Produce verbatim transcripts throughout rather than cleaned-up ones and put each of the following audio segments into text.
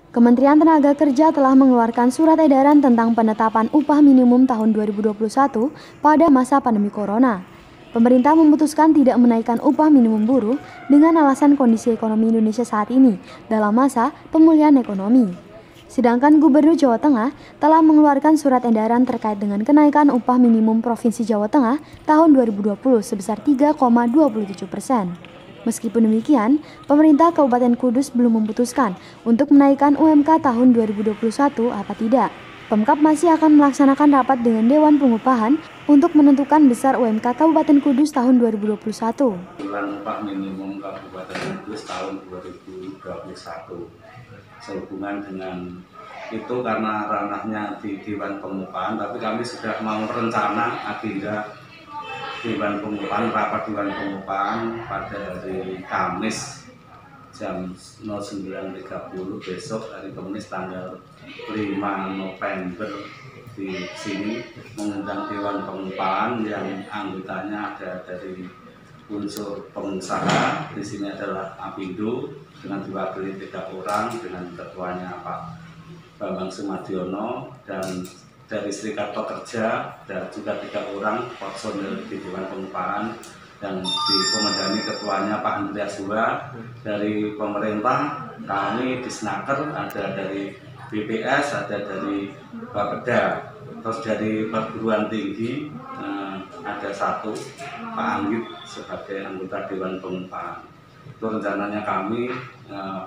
Kementerian Tenaga Kerja telah mengeluarkan surat edaran tentang penetapan upah minimum tahun dua ribu dua puluh satu pada masa pandemi corona. Pemerintah memutuskan tidak menaikkan upah minimum buruh dengan alasan kondisi ekonomi Indonesia saat ini dalam masa pemulihan ekonomi. Sedangkan Gubernur Jawa Tengah telah mengeluarkan surat edaran terkait dengan kenaikan upah minimum Provinsi Jawa Tengah tahun dua ribu dua puluh sebesar tiga koma dua puluh tujuh persen. Meskipun demikian, pemerintah Kabupaten Kudus belum memutuskan untuk menaikkan U M K tahun dua ribu dua puluh satu apa tidak. Pemkab masih akan melaksanakan rapat dengan Dewan Pengupahan untuk menentukan besar U M K Kabupaten Kudus tahun dua ribu dua puluh satu. Usulan upah minimum Kabupaten Kudus tahun dua ribu dua puluh satu sehubungan dengan itu karena ranahnya di Dewan Pengupahan, tapi kami sudah mau rencana agenda Dewan Pengupahan, rapat Dewan Pengupahan pada hari Kamis jam sembilan tiga puluh besok, hari Kamis tanggal lima November di sini mengundang Dewan Pengupahan yang anggotanya ada dari unsur pengusaha. Di sini adalah Apindo dengan diwakili tiga orang dengan ketuanya Pak Bambang Sumadiono, dan dari Serikat Pekerja dan juga tiga orang personil di Dewan Pengupahan yang dikomandani ketuanya Pak Andreas Hua. Dari pemerintah kami di Snaker ada dari B P S, ada dari Bapeda, terus dari perguruan tinggi eh, ada satu Pak Anggit sebagai anggota Dewan Pengupahan. Itu rencananya kami eh,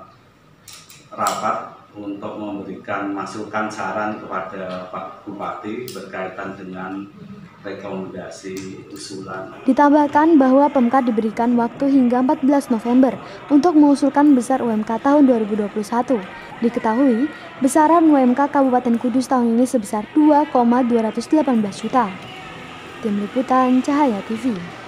rapat untuk memberikan masukan saran kepada Pak Bupati berkaitan dengan rekomendasi usulan. Ditambahkan bahwa Pemkab diberikan waktu hingga empat belas November untuk mengusulkan besar U M K tahun dua ribu dua puluh satu. Diketahui, besaran U M K Kabupaten Kudus tahun ini sebesar dua koma dua delapan belas juta. Tim Liputan Cahaya T V.